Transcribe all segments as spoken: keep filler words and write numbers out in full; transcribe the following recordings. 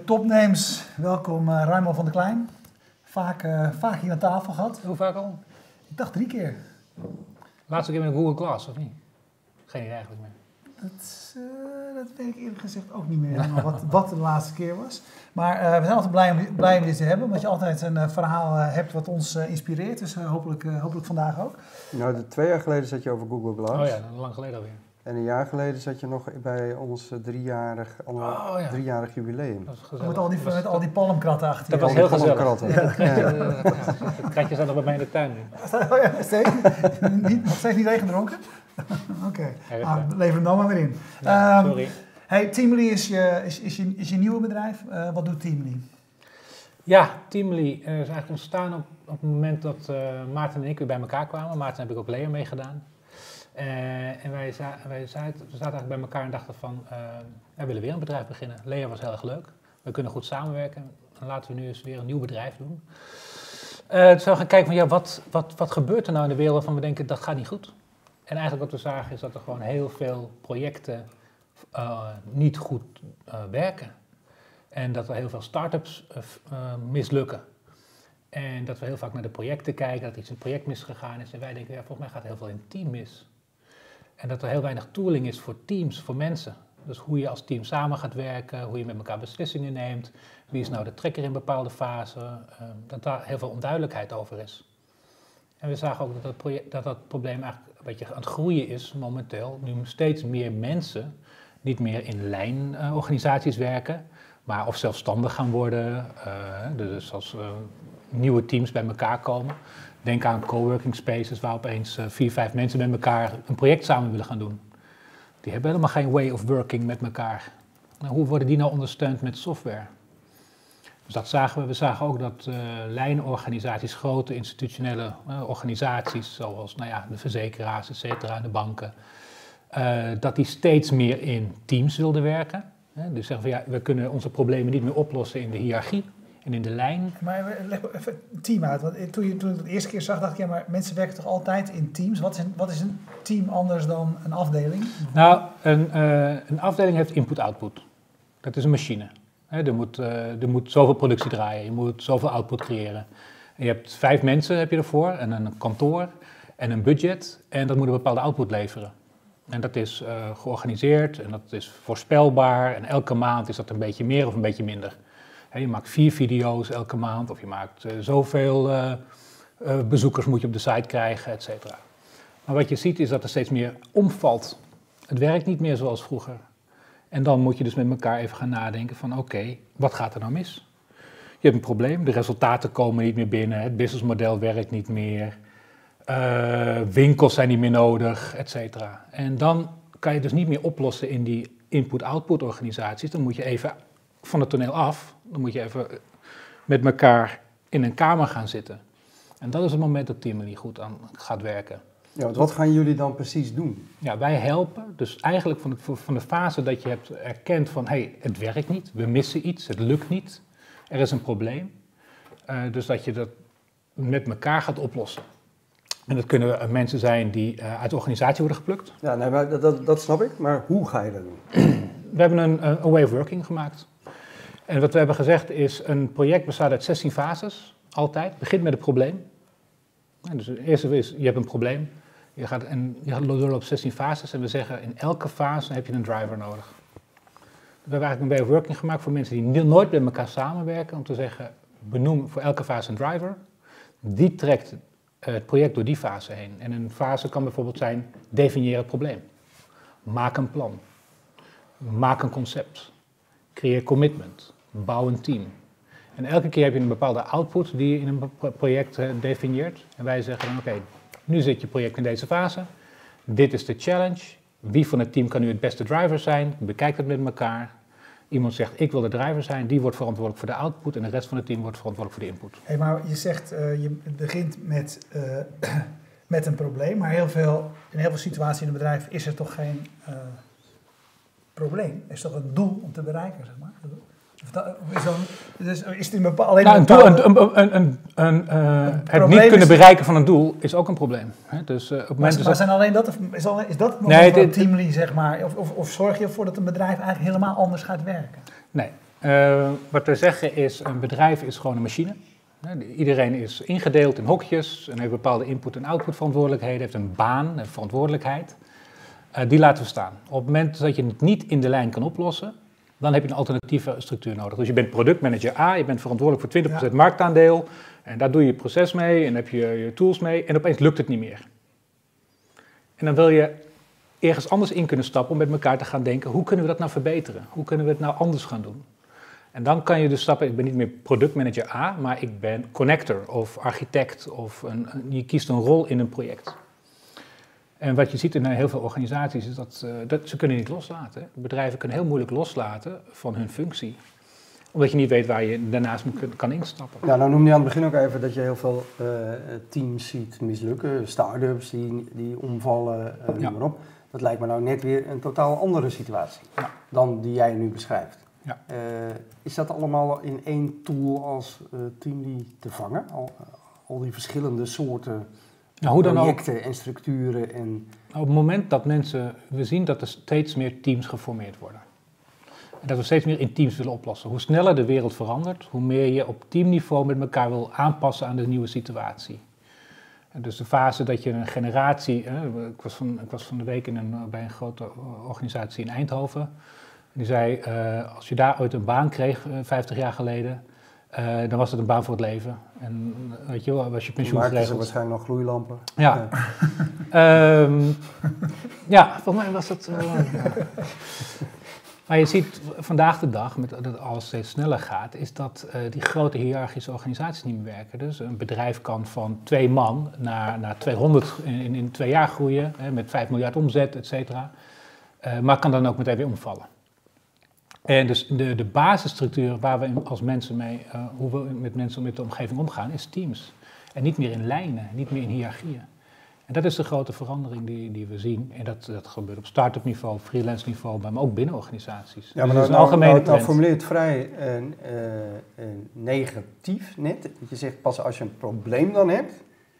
de topnames. Welkom uh, Raymond van der Klein. Vaak, uh, vaak hier aan tafel gehad. Hoe vaak al? Ik dacht drie keer. Laatste keer met Google Glass, of niet? Geen idee eigenlijk meer. Dat, uh, dat weet ik eerlijk gezegd ook niet meer helemaal wat, wat de laatste keer was. Maar uh, we zijn altijd blij om, blij om dit te hebben, omdat je altijd een uh, verhaal uh, hebt wat ons uh, inspireert. Dus uh, hopelijk, uh, hopelijk vandaag ook. Nou, de, twee jaar geleden zat je over Google Glass. Oh ja, lang geleden alweer. En een jaar geleden zat je nog bij ons driejarig, oh, ja. driejarig jubileum. Met al die, met al die palmkratten achter je. Dat was heel gezellig. Ja. Ja. Ja. Het kratje staat nog bij mij in de tuin nu. Oh ja, steeds? niet, nog steeds niet regendronken? Oké, okay. ah, lever hem dan maar weer in. Ja, um, sorry. Hey, Teamly is je, is, is, je, is je nieuwe bedrijf. Uh, wat doet Teamly? Ja, Teamly uh, is eigenlijk ontstaan op, op het moment dat uh, Maarten en ik weer bij elkaar kwamen. Maarten heb ik ook Lea meegedaan. Uh, en wij, za wij zaten, we zaten eigenlijk bij elkaar en dachten van, uh, wij willen weer een bedrijf beginnen. Lea was heel erg leuk. We kunnen goed samenwerken. En laten we nu eens weer een nieuw bedrijf doen. Uh, dus we gaan kijken van, ja, wat, wat, wat gebeurt er nou in de wereld waarvan we denken, dat gaat niet goed. En eigenlijk wat we zagen is dat er gewoon heel veel projecten uh, niet goed uh, werken. En dat er heel veel start-ups uh, uh, mislukken. En dat we heel vaak naar de projecten kijken, dat iets in het project misgegaan is. En wij denken, ja, volgens mij gaat er heel veel in het team mis. En dat er heel weinig tooling is voor teams, voor mensen. Dus hoe je als team samen gaat werken, hoe je met elkaar beslissingen neemt. Wie is nou de trekker in bepaalde fasen. Uh, dat daar heel veel onduidelijkheid over is. En we zagen ook dat dat, project, dat, dat probleem eigenlijk een beetje aan het groeien is momenteel. Nu steeds meer mensen niet meer in lijnorganisaties uh, werken, maar of zelfstandig gaan worden. Uh, dus als uh, nieuwe teams bij elkaar komen. Denk aan coworking spaces waar opeens uh, vier, vijf mensen met elkaar een project samen willen gaan doen. Die hebben helemaal geen way of working met elkaar. Nou, hoe worden die nou ondersteund met software? Dus dat zagen we. We zagen ook dat uh, lijnorganisaties, grote institutionele uh, organisaties, zoals nou ja, de verzekeraars, et cetera, de banken, uh, dat die steeds meer in teams wilden werken. Hè? Dus zeggen we, ja, we kunnen onze problemen niet meer oplossen in de hiërarchie en in de lijn. Maar leg even een team uit. Want toen je, toen ik het de eerste keer zag, dacht ik, ja, maar mensen werken toch altijd in teams? Wat is een, wat is een team anders dan een afdeling? Nou, een, uh, een afdeling heeft input-output. Dat is een machine. He, er, moet, uh, er moet zoveel productie draaien, je moet zoveel output creëren. En je hebt vijf mensen heb je ervoor, en een kantoor en een budget en dat moet een bepaalde output leveren. En dat is uh, georganiseerd en dat is voorspelbaar en elke maand is dat een beetje meer of een beetje minder. He, je maakt vier video's elke maand of je maakt uh, zoveel uh, uh, bezoekers moet je op de site krijgen, et cetera. Maar wat je ziet is dat er steeds meer omvalt. Het werkt niet meer zoals vroeger. En dan moet je dus met elkaar even gaan nadenken van oké, okay, wat gaat er nou mis? Je hebt een probleem, de resultaten komen niet meer binnen, het businessmodel werkt niet meer, uh, winkels zijn niet meer nodig, et cetera. En dan kan je dus niet meer oplossen in die input-output organisaties. Dan moet je even van het toneel af, dan moet je even met elkaar in een kamer gaan zitten. En dat is het moment dat Teamly goed aan gaat werken. Ja, wat gaan jullie dan precies doen? Ja, wij helpen. Dus eigenlijk van de, van de fase dat je hebt erkend van, hé, hey, het werkt niet, we missen iets, het lukt niet, er is een probleem. Uh, dus dat je dat met elkaar gaat oplossen. En dat kunnen mensen zijn die uh, uit de organisatie worden geplukt. Ja, nee, maar dat, dat, dat snap ik, maar hoe ga je dat doen? We hebben een, een way of working gemaakt. En wat we hebben gezegd is, een project bestaat uit zestien fases, altijd. Het begint met een probleem. En dus het eerste is, je hebt een probleem. Je gaat, en je gaat doorlopen zestien fases en we zeggen in elke fase heb je een driver nodig. We hebben eigenlijk een way of working gemaakt voor mensen die nooit met elkaar samenwerken. Om te zeggen, benoem voor elke fase een driver. Die trekt het project door die fase heen. En een fase kan bijvoorbeeld zijn, definieer het probleem. Maak een plan. Maak een concept. Creëer commitment. Bouw een team. En elke keer heb je een bepaalde output die je in een project definieert. En wij zeggen dan, oké, okay, nu zit je project in deze fase. Dit is de challenge. Wie van het team kan nu het beste driver zijn? Bekijk het met elkaar. Iemand zegt, ik wil de driver zijn. Die wordt verantwoordelijk voor de output. En de rest van het team wordt verantwoordelijk voor de input. Hey, maar je zegt, uh, je begint met, uh, met een probleem. Maar heel veel, in heel veel situaties in een bedrijf is er toch geen uh, probleem. Er is toch een doel om te bereiken, zeg maar. Is, dan, dus is het een alleen nou, een doel, een, een, een, een, een, uh, een het niet kunnen bereiken van een doel is ook een probleem. Hè? Dus, uh, op maar maar dat, zijn alleen dat, is, al, is dat het nee, moment van Teamly, zeg maar? Of, of, of zorg je ervoor dat een bedrijf eigenlijk helemaal anders gaat werken? Nee. Uh, wat we zeggen is, een bedrijf is gewoon een machine. Uh, iedereen is ingedeeld in hokjes en heeft bepaalde input- en output verantwoordelijkheden, heeft een baan, een verantwoordelijkheid. Uh, die laten we staan. Op het moment dat je het niet in de lijn kan oplossen, dan heb je een alternatieve structuur nodig. Dus je bent productmanager A, je bent verantwoordelijk voor twintig procent ja. marktaandeel. En daar doe je je proces mee en heb je je tools mee. En opeens lukt het niet meer. En dan wil je ergens anders in kunnen stappen om met elkaar te gaan denken, hoe kunnen we dat nou verbeteren? Hoe kunnen we het nou anders gaan doen? En dan kan je dus stappen, ik ben niet meer productmanager A, maar ik ben connector of architect of een, je kiest een rol in een project. En wat je ziet in heel veel organisaties is dat, uh, dat ze kunnen niet loslaten. Bedrijven kunnen heel moeilijk loslaten van hun functie. Omdat je niet weet waar je daarnaast kan instappen. Ja, nou noemde je aan het begin ook even dat je heel veel uh, teams ziet mislukken. Start-ups die, die omvallen, uh, ja. noem maar op. Dat lijkt me nou net weer een totaal andere situatie ja. dan die jij nu beschrijft. Ja. Uh, is dat allemaal in één tool als uh, Teamly te vangen? Al, uh, al die verschillende soorten nou, hoe dan projecten ook, en structuren? En... op het moment dat mensen, we zien dat er steeds meer teams geformeerd worden. En dat we steeds meer in teams willen oplossen. Hoe sneller de wereld verandert, hoe meer je op teamniveau met elkaar wil aanpassen aan de nieuwe situatie. En dus de fase dat je een generatie, eh, ik, was van, ik was van de week in een, bij een grote organisatie in Eindhoven. Die zei, uh, als je daar ooit een baan kreeg, uh, vijftig jaar geleden, uh, dan was het een baan voor het leven. En uh, weet je wel, was je pensioen geregeld. Maakten ze waarschijnlijk nog gloeilampen. Ja. Ja, um, ja volgens mij was dat... Uh, ja. Maar je ziet vandaag de dag, met dat alles steeds sneller gaat, is dat uh, die grote hiërarchische organisaties niet meer werken. Dus een bedrijf kan van twee man naar, naar tweehonderd in, in twee jaar groeien, hè, met vijf miljard omzet, et cetera. Uh, maar kan dan ook meteen weer omvallen. En dus de, de basisstructuur waar we als mensen mee, uh, hoe we met mensen met de omgeving omgaan, is teams. En niet meer in lijnen, niet meer in hiërarchieën. En dat is de grote verandering die, die we zien. En dat, dat gebeurt op start-up niveau, freelance niveau, maar ook binnen organisaties. Ja, maar dus nou, is een algemene nou, nou, trend. nou formuleer je het vrij uh, uh, negatief net. Dat je zegt, pas als je een probleem dan hebt,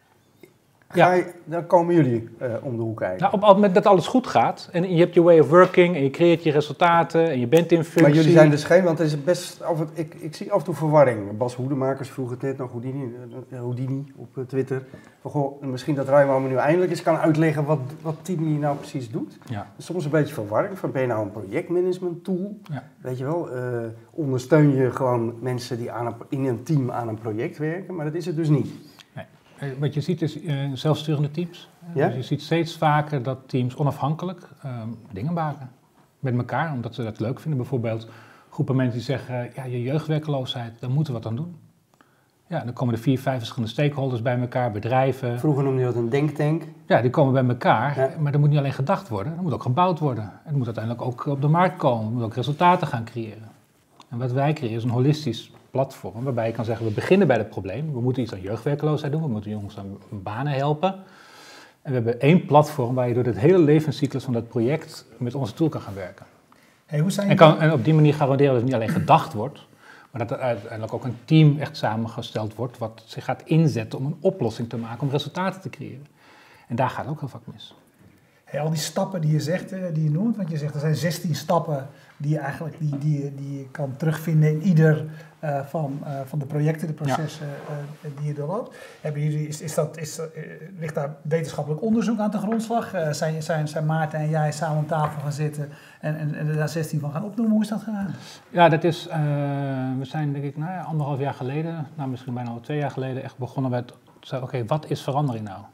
ga je, dan komen jullie uh, om de hoek kijken. Nou, op het moment dat alles goed gaat en je hebt je way of working en je creëert je resultaten en je bent in functie. Maar jullie zijn dus geen, want het is best, af en, ik, ik zie af en toe verwarring. Bas Hoedemakers vroeg het net nog, Houdini, uh, Houdini op uh, Twitter. Van, goh, misschien dat Raymond me nu eindelijk eens kan uitleggen wat, wat Teamly nou precies doet. Ja. Soms een beetje verwarring van, ben je nou een projectmanagement tool? Ja. Weet je wel, uh, ondersteun je gewoon mensen die aan een, in een team aan een project werken, maar dat is het dus niet. Wat je ziet is uh, zelfsturende teams. Ja? Dus je ziet steeds vaker dat teams onafhankelijk uh, dingen maken met elkaar, omdat ze dat leuk vinden. Bijvoorbeeld groepen mensen die zeggen, ja, je jeugdwerkloosheid, daar moeten we wat aan doen. Ja, dan komen er vier, vijf verschillende stakeholders bij elkaar, bedrijven. Vroeger noemde je dat een denktank. Ja, die komen bij elkaar, Ja. maar er moet niet alleen gedacht worden, er moet ook gebouwd worden. Het moet uiteindelijk ook op de markt komen, het moet ook resultaten gaan creëren. En wat wij creëren is een holistisch platform waarbij je kan zeggen, we beginnen bij het probleem. We moeten iets aan jeugdwerkloosheid doen, we moeten jongens aan banen helpen. En we hebben één platform waar je door het hele levenscyclus van dat project met onze tool kan gaan werken. Hey, hoe zijn en, kan, en op die manier garanderen dat het niet alleen gedacht wordt, maar dat er uiteindelijk ook een team echt samengesteld wordt wat zich gaat inzetten om een oplossing te maken, om resultaten te creëren. En daar gaat ook heel vaak mis. Hey, al die stappen die je zegt, die je noemt, want je zegt er zijn zestien stappen die je eigenlijk die, die, die je kan terugvinden in ieder uh, van, uh, van de projecten, de processen ja. uh, die je doorloopt. Hebben jullie, is, is dat, is, uh, ligt daar wetenschappelijk onderzoek aan de grondslag? Uh, zijn, zijn, zijn Maarten en jij samen aan tafel gaan zitten en, en, en er daar zestien van gaan opnoemen? Hoe is dat gegaan? Ja, dat is, uh, we zijn denk ik nou ja, anderhalf jaar geleden, nou misschien bijna al twee jaar geleden, echt begonnen met, oké, okay, wat is verandering nou?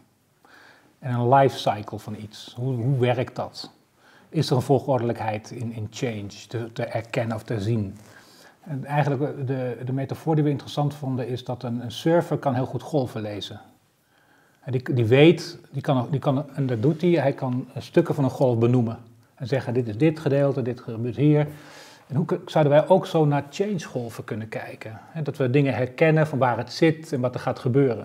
En een lifecycle van iets. Hoe, hoe werkt dat? Is er een volgordelijkheid in, in change te, te erkennen of te zien? En eigenlijk de, de metafoor die we interessant vonden is dat een, een surfer kan heel goed golven lezen. En die, die weet, die kan, die kan, en dat doet hij, hij kan stukken van een golf benoemen. En zeggen dit is dit gedeelte, dit gebeurt hier. En hoe zouden wij ook zo naar change golven kunnen kijken? He, dat we dingen herkennen van waar het zit en wat er gaat gebeuren.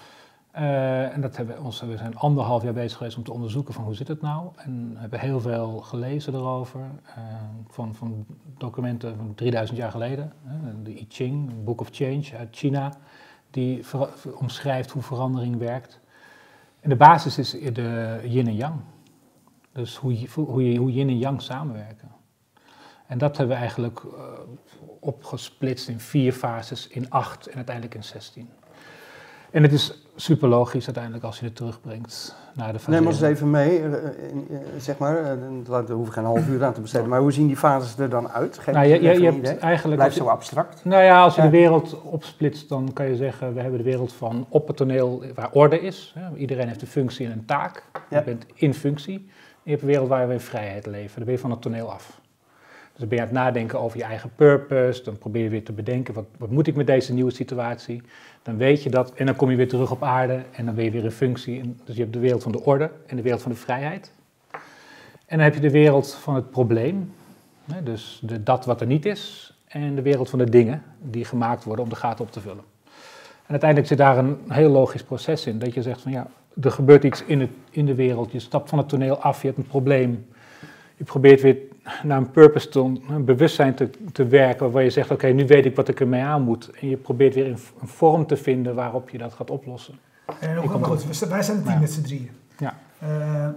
Uh, en dat hebben we, ons, we zijn anderhalf jaar bezig geweest om te onderzoeken van hoe zit het nou. En we hebben heel veel gelezen erover, uh, van, van documenten van drieduizend jaar geleden. Uh, de I Ching, Book of Change uit China, die ver, omschrijft hoe verandering werkt. En de basis is de yin en yang. Dus hoe, hoe, hoe yin en yang samenwerken. En dat hebben we eigenlijk uh, opgesplitst in vier fases, in acht en uiteindelijk in zestien. En het is super logisch uiteindelijk als je het terugbrengt naar de fase. Neem ons even mee, uh, uh, uh, zeg maar, uh, daar hoef ik geen half uur aan te besteden, maar hoe zien die fases er dan uit? Geef nou, je, je, je hebt idee. eigenlijk Blijft je, zo abstract. Nou ja, als je ja. de wereld opsplitst, dan kan je zeggen, we hebben de wereld van op het toneel waar orde is. Hè? Iedereen heeft een functie en een taak. Ja. Je bent in functie. En je hebt een wereld waar we in vrijheid leven. Dan ben je van het toneel af. Dus dan ben je aan het nadenken over je eigen purpose. Dan probeer je weer te bedenken, wat, wat moet ik met deze nieuwe situatie? Dan weet je dat en dan kom je weer terug op aarde en dan ben je weer in functie. En dus je hebt de wereld van de orde en de wereld van de vrijheid. En dan heb je de wereld van het probleem. Hè? Dus de, dat wat er niet is. En de wereld van de dingen die gemaakt worden om de gaten op te vullen. En uiteindelijk zit daar een heel logisch proces in. Dat je zegt van ja, er gebeurt iets in, het, in de wereld. Je stapt van het toneel af, je hebt een probleem. Je probeert weer naar een purpose, te, een bewustzijn te, te werken. Waar je zegt oké, okay, nu weet ik wat ik ermee aan moet. En je probeert weer een, een vorm te vinden waarop je dat gaat oplossen. En ook, ook goed, wij zijn een team ja. met z'n drieën. Ja. Uh,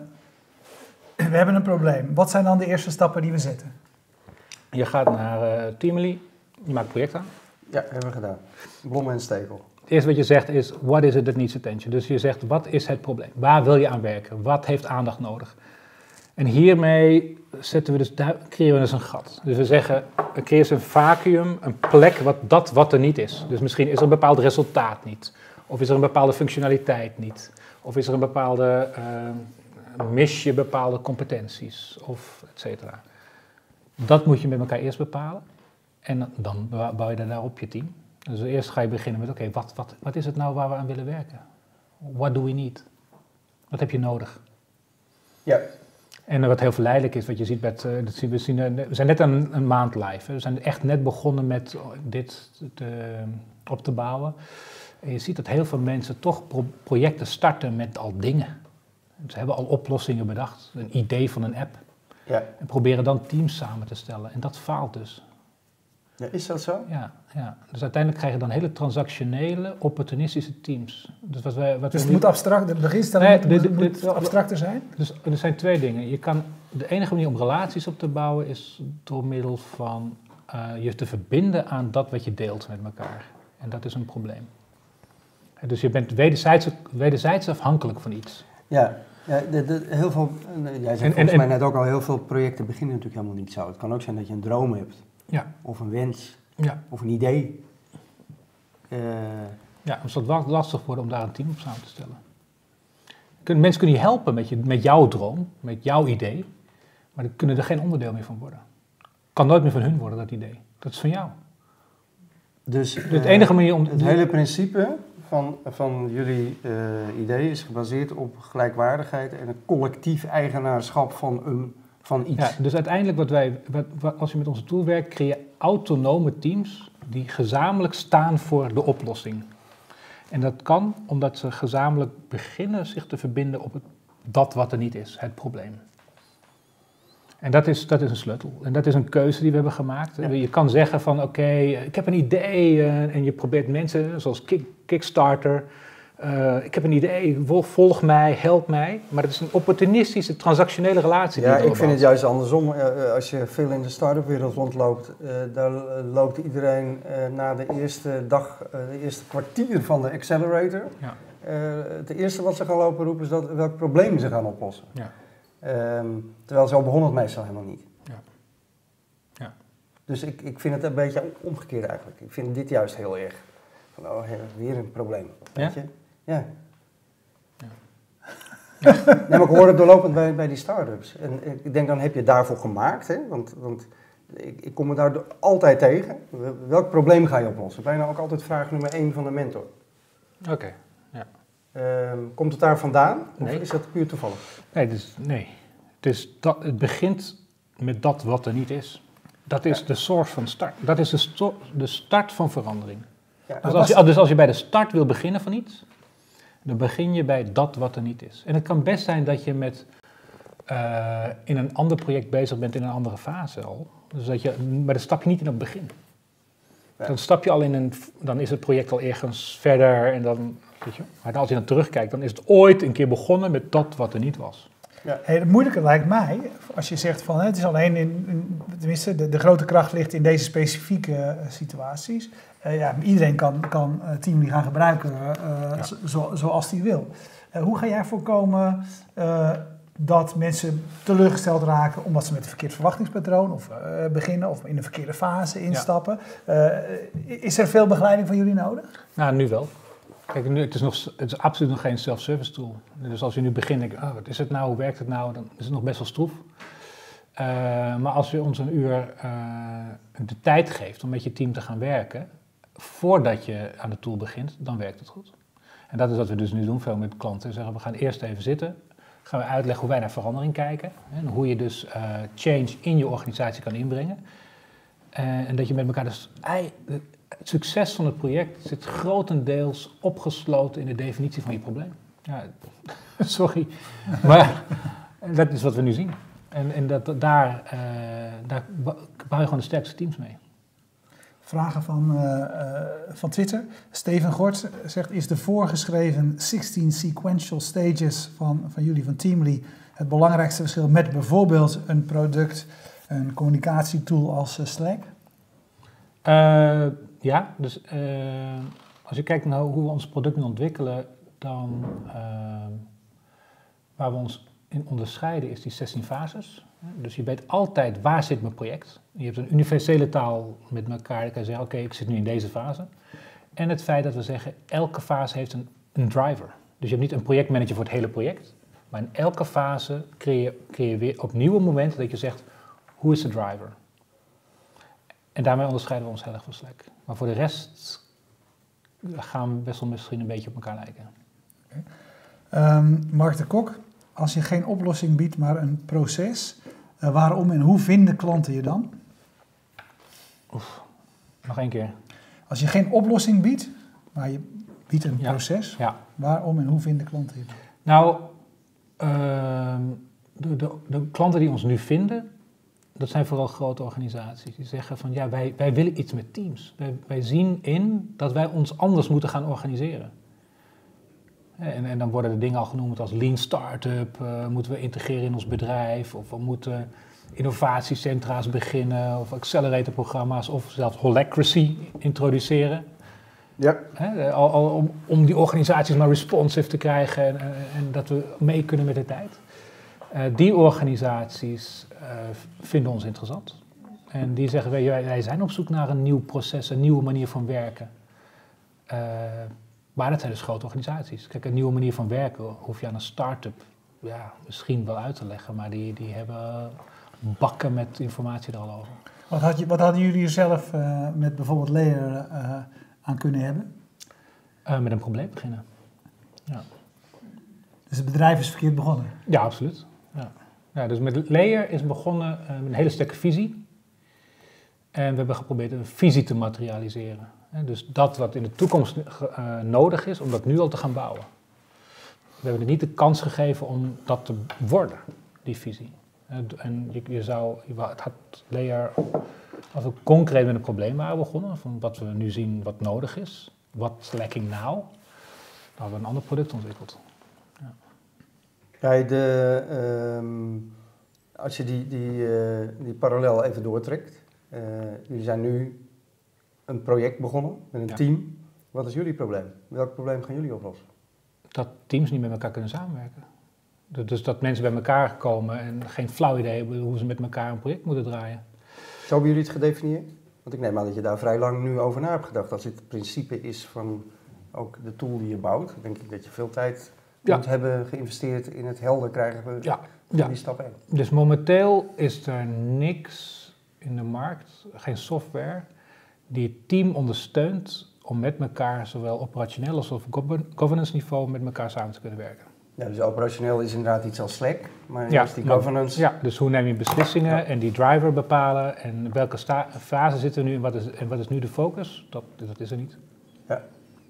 we hebben een probleem. Wat zijn dan de eerste stappen die we zetten? Je gaat naar uh, Teamly, je maakt project aan. Ja, hebben we gedaan. Blom en stekel. Het eerste wat je zegt is, what is it that needs attention? Dus je zegt, wat is het probleem? Waar wil je aan werken? Wat heeft aandacht nodig? En hiermee zetten we dus, creëren we dus een gat. Dus we zeggen, we creëren een vacuüm, een plek, wat, dat wat er niet is. Dus misschien is er een bepaald resultaat niet. Of is er een bepaalde functionaliteit niet. Of is er een bepaalde, uh, mis je bepaalde competenties, of et cetera. Dat moet je met elkaar eerst bepalen. En dan bouw je daarop je team. Dus eerst ga je beginnen met, oké, okay, wat, wat, wat is het nou waar we aan willen werken? What do we need? Wat heb je nodig? Ja. En wat heel verleidelijk is, wat je ziet met, uh, dat zien we, zien, uh, we zijn net een, een maand live. Hè. We zijn echt net begonnen met dit te, op te bouwen. En je ziet dat heel veel mensen toch pro- projecten starten met al dingen. Ze hebben al oplossingen bedacht, een idee van een app. Ja. En proberen dan teams samen te stellen. En dat faalt dus. Ja, is dat zo? Ja, ja, dus uiteindelijk krijg je dan hele transactionele, opportunistische teams. Dus, wat wij, wat dus het nu... moet abstract, de beginstelling nee, moet, de, de, moet de, abstracter zijn? Dus er zijn twee dingen. Je kan, de enige manier om relaties op te bouwen is door middel van uh, je te verbinden aan dat wat je deelt met elkaar. En dat is een probleem. En dus je bent wederzijds, wederzijds afhankelijk van iets. Ja. Ja, de, de, heel veel, jij zei en, volgens en, mij net ook al, heel veel projecten beginnen natuurlijk helemaal niet zo. Het kan ook zijn dat je een droom hebt. Ja. Of een wens. Ja. Of een idee. Uh, ja, het zal wel lastig worden om daar een team op samen te stellen. Mensen kunnen je helpen met, je, met jouw droom, met jouw idee, maar die kunnen er geen onderdeel meer van worden. Kan nooit meer van hun worden, dat idee. Dat is van jou. Dus de uh, enige manier om... Het hele principe van, van jullie uh, idee is gebaseerd op gelijkwaardigheid en een collectief eigenaarschap van, een, van iets. Ja, dus uiteindelijk, wat wij, wat, wat, als je met onze tool werkt, creëer je autonome teams die gezamenlijk staan voor de oplossing. En dat kan omdat ze gezamenlijk beginnen zich te verbinden op het, dat wat er niet is, het probleem. En dat is, dat is een sleutel. En dat is een keuze die we hebben gemaakt. Ja. Je kan zeggen van oké, okay, ik heb een idee uh, en je probeert mensen, zoals kick, Kickstarter, uh, ik heb een idee, volg mij, help mij. Maar het is een opportunistische, transactionele relatie. Ja, die ik vind het juist andersom. Uh, als je veel in de start-up wereld rondloopt, uh, daar loopt iedereen uh, na de eerste dag, uh, de eerste kwartier van de accelerator. Ja. Uh, het eerste wat ze gaan lopen roepen is dat, welk probleem ze gaan oplossen. Ja. Um, terwijl zo begon het meestal helemaal niet. Ja. Ja. Dus ik, ik vind het een beetje omgekeerd eigenlijk. Ik vind dit juist heel erg. Van, oh, weer een probleem. Weet ja? je? Ja. Ja. Ja. Nee, maar ik hoor het doorlopend bij, bij die start-ups. En ik denk, dan heb je het daarvoor gemaakt. Hè? Want, want ik, ik kom er daar altijd tegen. Welk probleem ga je oplossen? Bijna ook altijd vraag nummer één van de mentor. Oké. Okay. Ja. Um, komt het daar vandaan? Of nee. is dat puur toevallig? Nee, dus, nee. Dus dat, het begint met dat wat er niet is. Dat is ja. de source van start. Dat is de, sto- de start van verandering. Ja, dus, als je, dus als je bij de start wil beginnen van iets, dan begin je bij dat wat er niet is. En het kan best zijn dat je met uh, in een ander project bezig bent in een andere fase al. Dus dat je, maar dan stap je niet in het begin. Ja. Dan stap je al in een, dan is het project al ergens verder en dan, weet je, maar als je dan terugkijkt, dan is het ooit een keer begonnen met dat wat er niet was. Ja. Hey, het moeilijke lijkt mij, als je zegt van hè, het is alleen in, in tenminste de, de grote kracht ligt in deze specifieke uh, situaties. Uh, ja, iedereen kan, kan uh, Teamly gaan gebruiken uh, ja. zo, zoals hij wil. Uh, hoe ga jij voorkomen uh, dat mensen teleurgesteld raken omdat ze met een verkeerd verwachtingspatroon of uh, beginnen of in een verkeerde fase instappen? Ja. Uh, is er veel begeleiding van jullie nodig? Nou, nu wel. Kijk, nu, het, is nog, het is absoluut nog geen self-service tool. Dus als je nu begint, denk je, oh, wat is het nou, hoe werkt het nou, dan is het nog best wel stroef. Uh, maar als je ons een uur uh, de tijd geeft om met je team te gaan werken, voordat je aan de tool begint, dan werkt het goed. En dat is wat we dus nu doen, veel met klanten. We zeggen, we gaan eerst even zitten, gaan we uitleggen hoe wij naar verandering kijken. En hoe je dus uh, change in je organisatie kan inbrengen. Uh, en dat je met elkaar dus... Het succes van het project zit grotendeels opgesloten in de definitie van je probleem. Ja, sorry, maar dat is wat we nu zien. En, en dat, daar, uh, daar bouw je gewoon de sterkste teams mee. Vragen van, uh, uh, van Twitter. Steven Gort zegt, is de voorgeschreven zestien sequential stages van, van jullie, van Teamly, het belangrijkste verschil met bijvoorbeeld een product, een communicatietool als uh, Slack? Uh, ja, dus uh, als je kijkt naar hoe we ons product nu ontwikkelen, dan uh, waar we ons in onderscheiden is die zestien fases. Dus je weet altijd waar zit mijn project. Je hebt een universele taal met elkaar. Je kan zeggen, oké, okay, ik zit nu in deze fase. En het feit dat we zeggen, elke fase heeft een, een driver. Dus je hebt niet een projectmanager voor het hele project. Maar in elke fase creëer je, creëer je weer opnieuw een moment dat je zegt, hoe is de driver? En daarmee onderscheiden we ons heel erg van Slack. Maar voor de rest gaan we best wel misschien een beetje op elkaar lijken. Okay. Um, Mark de Kok, als je geen oplossing biedt, maar een proces, uh, waarom en hoe vinden klanten je dan? Oef, nog één keer. Als je geen oplossing biedt, maar je biedt een ja. proces, ja. waarom en hoe vinden klanten je dan? Nou, uh, de, de, de klanten die ons nu vinden, dat zijn vooral grote organisaties die zeggen van ja, wij, wij willen iets met teams. Wij, wij zien in dat wij ons anders moeten gaan organiseren. En, en dan worden de dingen al genoemd als lean startup, uh, moeten we integreren in ons bedrijf, of we moeten innovatiecentra's beginnen, of acceleratorprogramma's, of zelfs holacracy introduceren. Ja. He, al, al om, om die organisaties maar responsive te krijgen en, en, en dat we mee kunnen met de tijd. Uh, die organisaties uh, vinden ons interessant. En die zeggen, wij, wij zijn op zoek naar een nieuw proces, een nieuwe manier van werken. Uh, maar dat zijn dus grote organisaties. Kijk, een nieuwe manier van werken hoef je aan een start-up ja, misschien wel uit te leggen, maar die, die hebben bakken met informatie er al over. Wat, had je, wat hadden jullie zelf uh, met bijvoorbeeld Layer uh, aan kunnen hebben? Uh, met een probleem beginnen. Ja. Dus het bedrijf is verkeerd begonnen? Ja, absoluut. Ja. Ja, dus met Layer is begonnen uh, met een hele sterke visie. En we hebben geprobeerd een visie te materialiseren. He, dus dat wat in de toekomst uh, nodig is, om dat nu al te gaan bouwen. We hebben er niet de kans gegeven om dat te worden, die visie. En je, je zou, het had Layer, als we concreet met een probleem waren begonnen, van wat we nu zien wat nodig is, what's lacking now, dan hadden we een ander product ontwikkeld. Ja. Ja, de, um, als je die, die, uh, die parallel even doortrekt, uh, jullie zijn nu een project begonnen met een ja. team. Wat is jullie probleem? Welk probleem gaan jullie oplossen? Dat teams niet met elkaar kunnen samenwerken. Dus dat mensen bij elkaar komen en geen flauw idee hebben hoe ze met elkaar een project moeten draaien. Zo hebben jullie het gedefinieerd? Want ik neem aan dat je daar vrij lang nu over na hebt gedacht. Als dit het principe is van ook de tool die je bouwt, denk ik dat je veel tijd ja. moet hebben geïnvesteerd in het helder krijgen van ja. ja. die stap één. Dus momenteel is er niks in de markt, geen software, die het team ondersteunt om met elkaar, zowel operationeel als op governance niveau, met elkaar samen te kunnen werken. Ja, dus operationeel is inderdaad iets als Slack, maar ja, is die governance... Ja, dus hoe neem je beslissingen ja. en die driver bepalen en welke sta- fase zitten we nu en wat, is, en wat is nu de focus, dat, dat is er niet. Ja.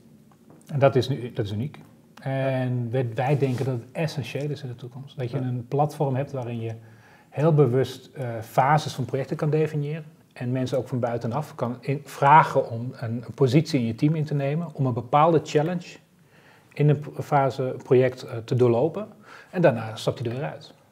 En dat is, nu, dat is uniek. En wij, wij denken dat het essentieel is in de toekomst. Dat je ja. een platform hebt waarin je heel bewust uh, fases van projecten kan definiëren. En mensen ook van buitenaf kan in, vragen om een, een positie in je team in te nemen. Om een bepaalde challenge in een fase project uh, te doorlopen. En daarna stapt hij er weer uit.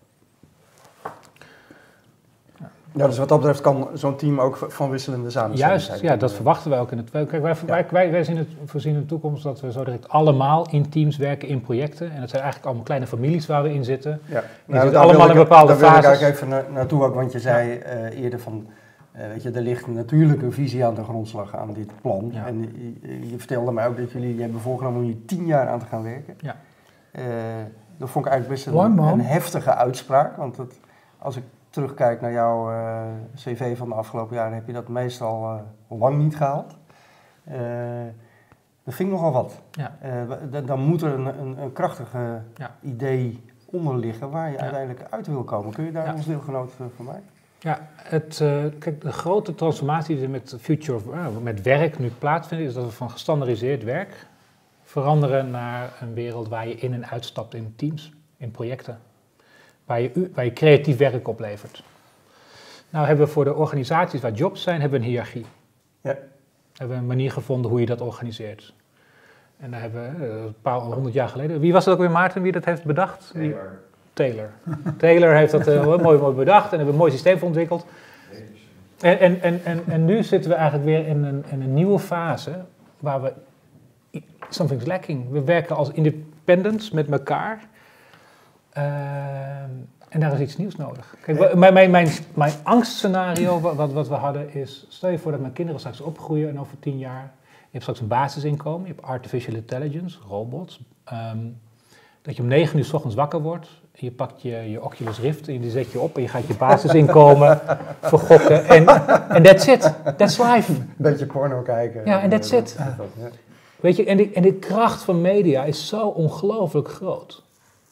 Ja, dus wat dat betreft kan zo'n team ook van wisselende samenstelling zijn. Juist, ja, dat verwachten wij ook in het werk. Kijk, wij, ja. wij, wij, wij zien het, voorzien in de toekomst dat we zo direct allemaal in teams werken in projecten. En dat zijn eigenlijk allemaal kleine families waar we in zitten. Ja. Die nou, zitten allemaal in bepaalde fases. Daar wil ik eigenlijk even na, naartoe ook, want je zei ja. uh, eerder van, uh, weet je, er ligt natuurlijk een visie aan de grondslag aan dit plan. Ja. En je, je vertelde mij ook dat jullie je hebben voorgenomen om hier tien jaar aan te gaan werken. Ja. Uh, dat vond ik eigenlijk best een, een heftige uitspraak, want het, als ik terugkijk naar jouw uh, cv van de afgelopen jaren, heb je dat meestal uh, lang niet gehaald. Uh, dat vind ik nogal wat. Ja. Uh, dan moet er een, een, een krachtige ja. idee onder liggen waar je ja. uiteindelijk uit wil komen. Kun je daar ja. ons deelgenoot van maken? Ja, het, uh, kijk, de grote transformatie die met Future of, uh, met werk nu plaatsvindt, is dat we van gestandaardiseerd werk veranderen naar een wereld waar je in en uitstapt in teams, in projecten. Waar je, waar je creatief werk oplevert. Nou hebben we voor de organisaties waar jobs zijn, hebben we een hiërarchie. Ja. Hebben we een manier gevonden hoe je dat organiseert. En daar hebben we uh, een paar honderd jaar geleden... Wie was dat ook weer, Maarten, wie dat heeft bedacht? Taylor. Taylor. Taylor heeft dat uh, mooi, mooi bedacht en hebben we een mooi systeem voor ontwikkeld. En, en, en, en, en nu zitten we eigenlijk weer in een, in een nieuwe fase waar we... Something's lacking. We werken als independents met elkaar... Uh, en daar is iets nieuws nodig. Kijk, mijn, mijn, mijn, mijn angstscenario wat, wat we hadden is... Stel je voor dat mijn kinderen straks opgroeien en over tien jaar... Je hebt straks een basisinkomen, je hebt artificial intelligence, robots. Um, dat je om negen uur 's ochtends wakker wordt... En je pakt je, je Oculus Rift en die zet je op... en je gaat je basisinkomen vergokken. En en that's it. That's life. Een beetje porno kijken. Ja, en that's it. Ja. Weet je, en de, en de kracht van media is zo ongelooflijk groot...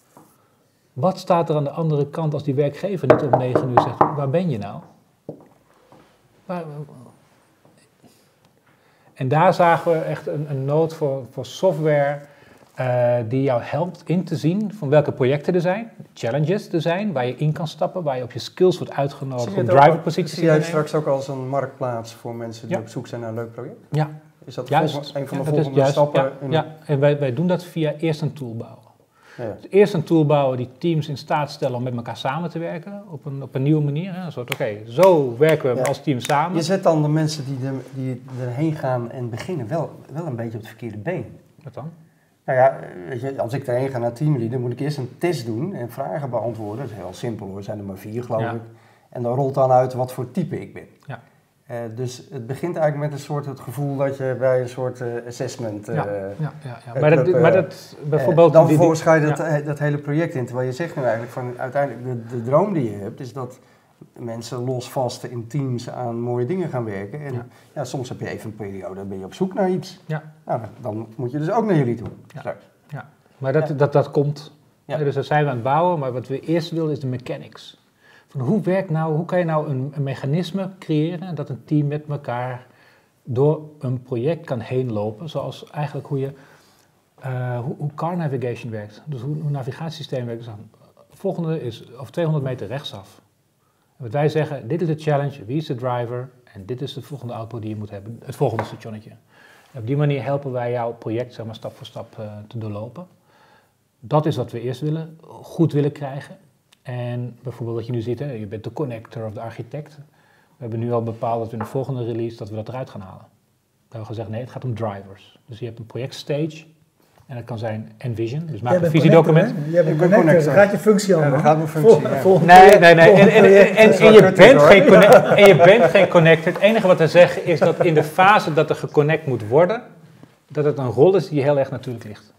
Wat staat er aan de andere kant als die werkgever niet om negen uur zegt, waar ben je nou? Waar, en daar zagen we echt een, een nood voor, voor software uh, die jou helpt in te zien van welke projecten er zijn, challenges er zijn, waar je in kan stappen, waar je op je skills wordt uitgenodigd om driverposities te nemen. Zie jij straks ook als een marktplaats voor mensen die ja. op zoek zijn naar een leuk project? Ja. Is dat juist. Volgende, een van de ja, volgende juist. stappen? Ja, in... ja. en wij, wij doen dat via eerst een tool bouwen. Ja. Dus eerst een tool bouwen die teams in staat stellen om met elkaar samen te werken op een, op een nieuwe manier. Hè? Een soort, oké, okay, zo werken we ja. als team samen. Je zet dan de mensen die, de, die erheen gaan en beginnen wel, wel een beetje op het verkeerde been. Wat dan? Nou ja, weet je, als ik erheen ga naar Teamly, dan moet ik eerst een test doen en vragen beantwoorden. Dat is heel simpel hoor, er zijn er maar vier geloof ja. ik. En dan rolt dan uit wat voor type ik ben. Ja. Uh, dus het begint eigenlijk met een soort het gevoel dat je bij een soort uh, assessment... Uh, ja, ja, ja, ja. Maar, dat, uh, maar dat bijvoorbeeld... Uh, dan vervolgens ga je dat, ja. dat hele project in. Terwijl je zegt nu eigenlijk van uiteindelijk de, de droom die je hebt is dat mensen losvast in teams aan mooie dingen gaan werken. En ja. Ja, soms heb je even een periode, dan ben je op zoek naar iets. Ja. Nou, dan moet je dus ook naar jullie toe. Ja, ja. Maar dat, ja. dat, dat komt. Ja. Dus dat zijn we aan het bouwen, maar wat we eerst willen is de mechanics. Van hoe werkt nou, hoe kan je nou een, een mechanisme creëren dat een team met elkaar door een project kan heen lopen, zoals eigenlijk hoe je, uh, hoe, hoe car navigation werkt, dus hoe een navigatiesysteem werkt. Dus het volgende is over tweehonderd meter rechtsaf. En wat wij zeggen, dit is de challenge, wie is de driver en dit is de volgende auto die je moet hebben, het volgende stationnetje. En op die manier helpen wij jouw project zeg maar, stap voor stap uh, te doorlopen. Dat is wat we eerst willen, goed willen krijgen. En bijvoorbeeld wat je nu ziet, hè, je bent de connector of de architect. We hebben nu al bepaald dat we in de volgende release dat we dat eruit gaan halen. We hebben gezegd, nee, het gaat om drivers. Dus je hebt een projectstage en dat kan zijn Envision, dus maak een visiedocument. Je hebt een connector, dan gaat je functie al. Ja, dan gaat mijn functie, Vol, ja. Volgende nee, nee, nee. En, en, en, en, en, je bent geen connector, en je bent geen connector. Het enige wat we zeggen is dat in de fase dat er geconnect moet worden, dat het een rol is die heel erg natuurlijk ligt.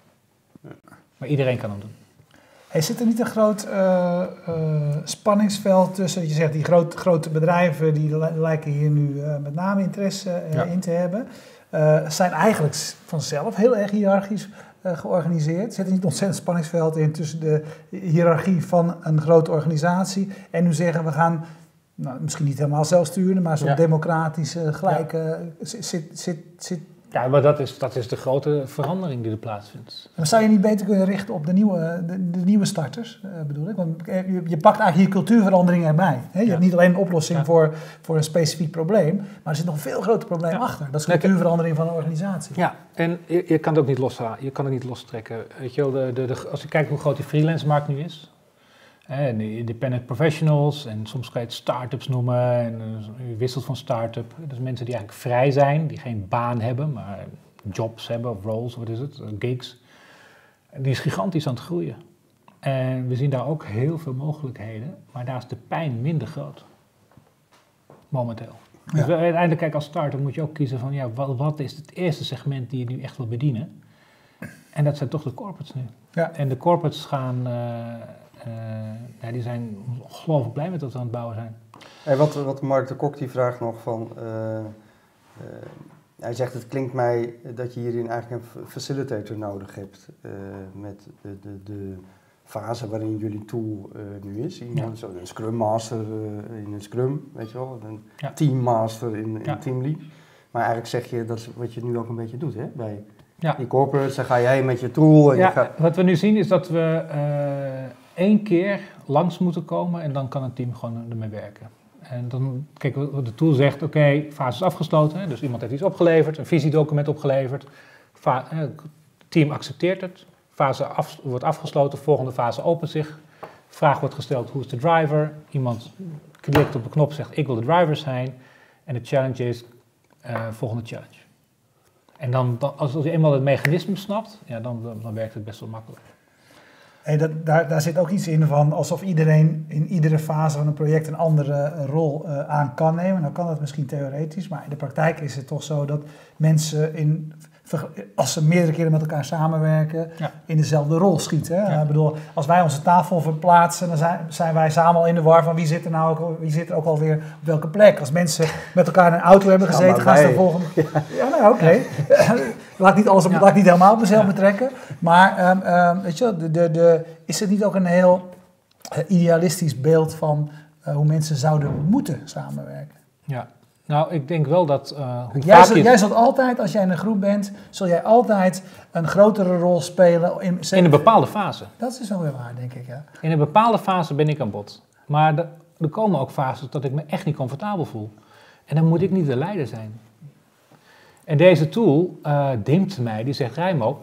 Maar iedereen kan hem doen. Hey, zit er niet een groot uh, uh, spanningsveld tussen, je zegt die groot, grote bedrijven die lijken hier nu uh, met name interesse uh, ja. in te hebben, uh, zijn eigenlijk vanzelf heel erg hiërarchisch uh, georganiseerd. Zit er niet ontzettend spanningsveld in tussen de hiërarchie van een grote organisatie en nu zeggen we gaan, nou, misschien niet helemaal zelfsturende, maar zo'n ja. democratische, gelijke, ja. zit, zit, zit Ja, maar dat is, dat is de grote verandering die er plaatsvindt. Maar zou je niet beter kunnen richten op de nieuwe, de, de nieuwe starters, uh, bedoel ik? Want je, je pakt eigenlijk hier cultuurverandering erbij. Hè? Je ja. hebt niet alleen een oplossing ja. voor, voor een specifiek probleem, maar er zit nog een veel groter probleem ja. achter. Dat is cultuurverandering van een organisatie. Ja, en je, je kan het ook niet loshalen, je kan het niet lostrekken. Weet je wel, de, de, de, als je kijkt hoe groot die freelance-markt nu is, En independent professionals en soms kan je het start-ups noemen. En je wisselt van start-up. Dus mensen die eigenlijk vrij zijn, die geen baan hebben, maar jobs hebben of roles, wat is het, gigs. Die is gigantisch aan het groeien. En we zien daar ook heel veel mogelijkheden, maar daar is de pijn minder groot. Momenteel. Ja. Dus uiteindelijk, kijk, als start-up moet je ook kiezen van, ja, wat, wat is het eerste segment die je nu echt wil bedienen? En dat zijn toch de corporates nu. Ja. En de corporates gaan, uh, uh, ja, die zijn ongelooflijk blij met wat we aan het bouwen zijn. Hey, wat, wat Mark de Kok die vraagt nog van, uh, uh, hij zegt het klinkt mij dat je hierin eigenlijk een facilitator nodig hebt uh, met de, de, de fase waarin jullie tool uh, nu is. Iemand, ja. Een Scrum Master uh, in een Scrum, weet je wel, een ja. Team Master in, in ja. Teamlead. Maar eigenlijk zeg je, dat is wat je nu ook een beetje doet, hè? Bij ja. die corporates, dan ga jij met je tool. En ja, je gaat... wat we nu zien is dat we uh, één keer langs moeten komen en dan kan het team gewoon ermee werken. En dan, kijk, de tool zegt, oké, okay, fase is afgesloten, hè? Dus iemand heeft iets opgeleverd, een visiedocument opgeleverd, Va- uh, het team accepteert het. Fase af, wordt afgesloten, volgende fase opent zich. Vraag wordt gesteld, hoe is de driver? Iemand klikt op de knop, zegt, ik wil de driver zijn. En de challenge is, uh, volgende challenge. En dan, dan als, als je eenmaal het mechanisme snapt, ja, dan, dan, dan werkt het best wel makkelijk. Hey, dat, daar, daar zit ook iets in van alsof iedereen in iedere fase van een project een andere rol uh, aan kan nemen. Nou kan dat misschien theoretisch, maar in de praktijk is het toch zo dat mensen in... als ze meerdere keren met elkaar samenwerken, ja. in dezelfde rol schieten. Ja. Ik bedoel, als wij onze tafel verplaatsen, dan zijn, zijn wij samen al in de war van wie zit er nou ook, wie zit er ook alweer op welke plek. Als mensen met elkaar in een auto hebben gezeten, ja, gaan ze de volgende... Ja, ja nou oké. Okay. Ja. laat niet alles op, ja. laat niet helemaal op mezelf ja. betrekken. Maar um, um, weet je, de, de, de, is het niet ook een heel uh, idealistisch beeld van uh, hoe mensen zouden moeten samenwerken? Ja. Nou, ik denk wel dat... Uh, hoe jij, zult, je... jij zult altijd, als jij in een groep bent, zul jij altijd een grotere rol spelen. In, in een bepaalde fase. Dat is wel weer waar, denk ik, ja. In een bepaalde fase ben ik aan bod. Maar de, er komen ook fases dat ik me echt niet comfortabel voel. En dan moet ik niet de leider zijn. En deze tool uh, dimpt mij, die zegt, Reimo,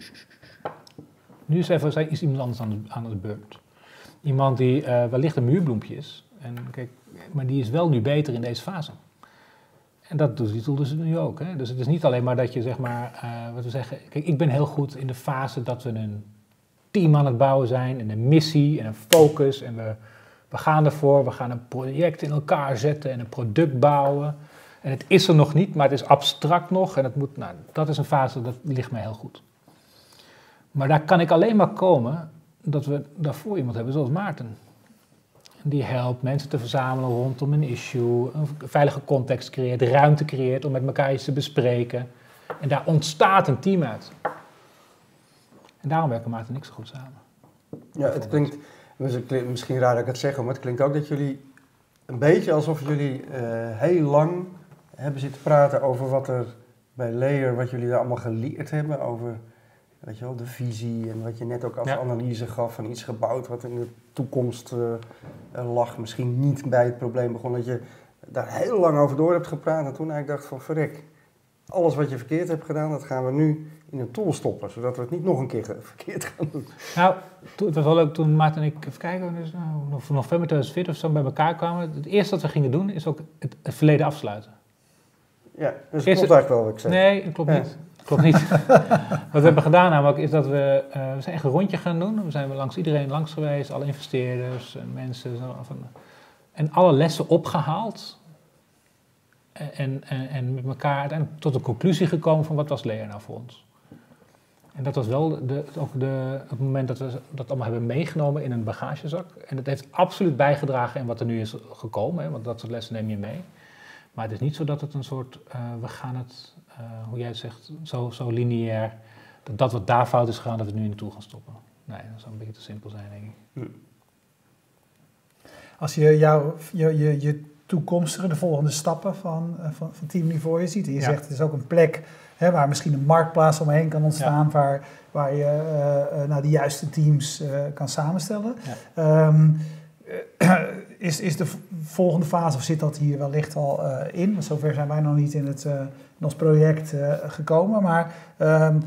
nu is, even, is iemand anders aan de, aan de beurt. Iemand die uh, wellicht een muurbloempje is, en, kijk, maar die is wel nu beter in deze fase. En dat doet die tool dus nu ook. Hè? Dus het is niet alleen maar dat je, zeg maar, uh, wat we zeggen... Kijk, ik ben heel goed in de fase dat we een team aan het bouwen zijn... en een missie en een focus. En we, we gaan ervoor, we gaan een project in elkaar zetten en een product bouwen. En het is er nog niet, maar het is abstract nog. En het moet, nou, dat is een fase, dat ligt mij heel goed. Maar daar kan ik alleen maar komen dat we daarvoor iemand hebben zoals Maarten... Die helpt mensen te verzamelen rondom een issue, een veilige context creëert, ruimte creëert om met elkaar iets te bespreken. En daar ontstaat een team uit. En daarom werken Maarten en ik zo goed samen. Ja, het klinkt, misschien raar dat ik het zeg, maar het klinkt ook dat jullie een beetje alsof jullie uh, heel lang hebben zitten praten over wat er bij Layer, wat jullie daar allemaal geleerd hebben over... Weet je wel, de visie en wat je net ook als ja. analyse gaf van iets gebouwd wat in de toekomst uh, lag. Misschien niet bij het probleem begon, dat je daar heel lang over door hebt gepraat. En toen eigenlijk dacht van verrek, alles wat je verkeerd hebt gedaan, dat gaan we nu in een tool stoppen. Zodat we het niet nog een keer verkeerd gaan doen. Nou, het was wel leuk toen Maarten en ik, even kijken, dus, nou, november tweeduizend veertien of zo bij elkaar kwamen. Het eerste wat we gingen doen is ook het, het verleden afsluiten. Ja, dus het klopt eigenlijk wel wat ik zeg. Nee, dat klopt ja. niet. Klopt niet. Wat we hebben gedaan namelijk is dat we, uh, we zijn echt een rondje gaan doen. We zijn langs iedereen langs geweest, alle investeerders en mensen. Zo, van, en alle lessen opgehaald. En, en, en met elkaar uiteindelijk tot de conclusie gekomen van wat was Layer nou voor ons. En dat was wel de, ook de, het moment dat we dat allemaal hebben meegenomen in een bagagezak. En dat heeft absoluut bijgedragen in wat er nu is gekomen. Hè, want dat soort lessen neem je mee. Maar het is niet zo dat het een soort, uh, we gaan het, uh, hoe jij het zegt, zo, zo lineair, dat dat wat daar fout is gegaan, dat we het nu in de tool gaan stoppen. Nee, dat zou een beetje te simpel zijn, denk ik. Hm. Als je jouw, je, je, je toekomstige, de volgende stappen van, uh, van, van Teamly voor je ziet, en je ja. zegt het is ook een plek hè, waar misschien een marktplaats omheen kan ontstaan, ja. waar, waar je uh, uh, nou, de juiste teams uh, kan samenstellen. Ja. Um, uh, Is, is de volgende fase, of zit dat hier wellicht al uh, in? Want zover zijn wij nog niet in, het, uh, in ons project uh, gekomen. Maar um,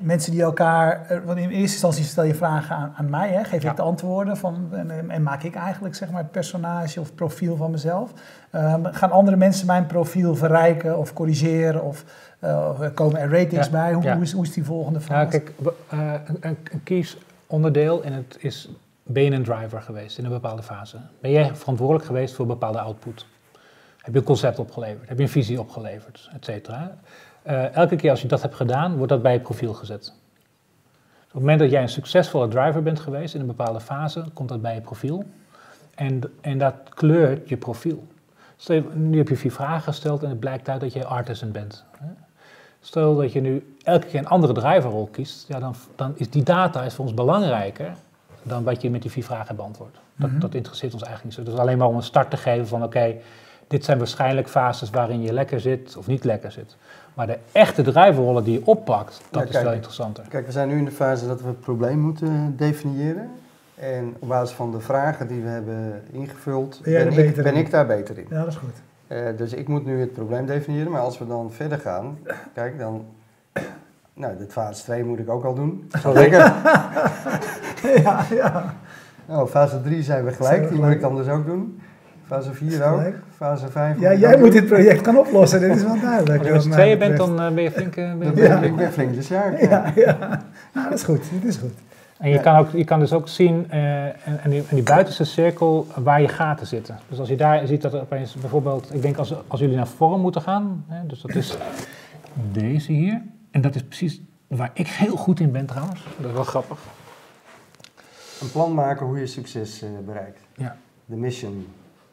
mensen die elkaar... Uh, want in eerste instantie stel je vragen aan, aan mij, hè, geef Ja. ik de antwoorden van, en, en maak ik eigenlijk zeg maar, het personage of profiel van mezelf. Uh, gaan andere mensen mijn profiel verrijken of corrigeren of uh, komen er ratings Ja. bij? Hoe, Ja. hoe, is, hoe is die volgende fase? Ja, kijk, uh, een, een, een kies onderdeel en het is, ben je een driver geweest in een bepaalde fase? Ben jij verantwoordelijk geweest voor een bepaalde output? Heb je een concept opgeleverd? Heb je een visie opgeleverd? Et cetera. Uh, elke keer als je dat hebt gedaan, wordt dat bij je profiel gezet. Op het moment dat jij een succesvolle driver bent geweest in een bepaalde fase, komt dat bij je profiel. En, en dat kleurt je profiel. Stel je, nu heb je vier vragen gesteld en het blijkt uit dat je artisan bent. Stel dat je nu elke keer een andere driverrol kiest, ja, dan, dan is die data is voor ons belangrijker dan wat je met die vier vragen hebt beantwoord. Dat, Mm-hmm. dat interesseert ons eigenlijk niet zo. Dus alleen maar om een start te geven van oké, okay, dit zijn waarschijnlijk fases waarin je lekker zit of niet lekker zit. Maar de echte driverrollen die je oppakt, dat Ja, is kijk, veel interessanter. Kijk, we zijn nu in de fase dat we het probleem moeten definiëren. En op basis van de vragen die we hebben ingevuld, Ben jij er ben, beter ik, ben in? ik daar beter in. Ja, dat is goed. Uh, dus ik moet nu het probleem definiëren, maar als we dan verder gaan, kijk dan, nou, dit fase twee moet ik ook al doen. Zo lekker. ja, ja. Nou, fase drie zijn we gelijk, Zijn we die gelijk. moet ik dan dus ook doen. Fase vier ook, Gelijk. fase vijf Ja, moet ik jij ook moet doen. dit project gaan oplossen, dit is wel duidelijk. Als je met z'n wat mij tweeën bent, betreft. dan uh, ben je flink... uh, ben je Dan flink- ben ik, ik ben flink de Sjaak. Ja. Ja, ja. Nou, dat is goed, dit is goed. En je, Ja. kan ook, je kan dus ook zien, uh, en, en, die, en die buitenste cirkel, waar je gaten zitten. Dus als je daar ziet dat er opeens bijvoorbeeld, ik denk als, als jullie naar vorm moeten gaan, hè, dus dat is deze hier. En dat is precies waar ik heel goed in ben trouwens. Dat is wel grappig. Een plan maken hoe je succes uh, bereikt. Ja. De mission.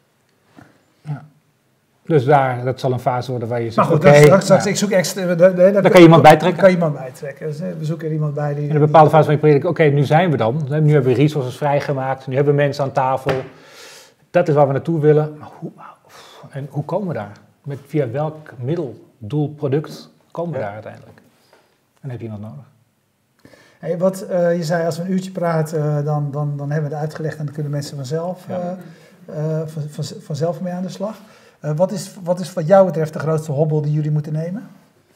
Dus daar, dat zal een fase worden waar je Maar zegt, goed, oké, dat is straks, nou, straks, ik zoek extra... Daar Daar kan je iemand bij trekken. kan je iemand bij trekken. Dus, eh, we zoeken er iemand bij die... in een bepaalde fase van je project, oké, nu zijn we dan. Nu hebben we resources vrijgemaakt, nu hebben we mensen aan tafel. Dat is waar we naartoe willen. Maar hoe, en hoe komen we daar? Met, via welk middel, doel, product komen we Ja. daar uiteindelijk? En dan heb je iemand nodig. Hey, wat uh, je zei, als we een uurtje praten, uh, dan, dan, dan hebben we het uitgelegd en dan kunnen mensen vanzelf, uh, Ja. uh, van, van, vanzelf mee aan de slag. Uh, wat, is, wat is wat jou betreft de grootste hobbel die jullie moeten nemen?